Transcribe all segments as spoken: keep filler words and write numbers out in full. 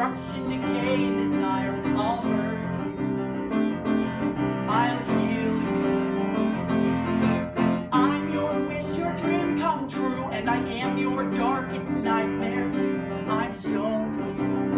destruction, decay, and desire. I'll hurt you, I'll heal you. I'm your wish, your dream come true, and I am your darkest nightmare. I've shown you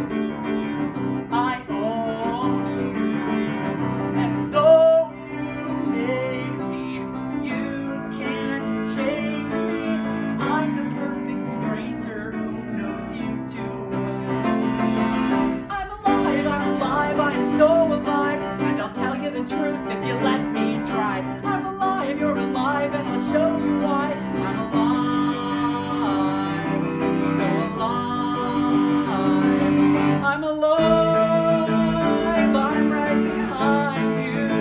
I own you, and though you made me, you can't change me. I'm the perfect stranger who knows you too well. I'm alive, I'm alive, I'm so alive, and I'll tell you the truth if you let me try. I'm alive, you're alive, and I'll show you why. I'm alive, so alive. I'm alive, I'm right behind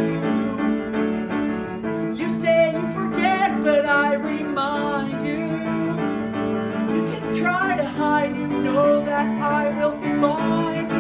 you. You say you forget, but I remind you. You can try to hide, you know that I will find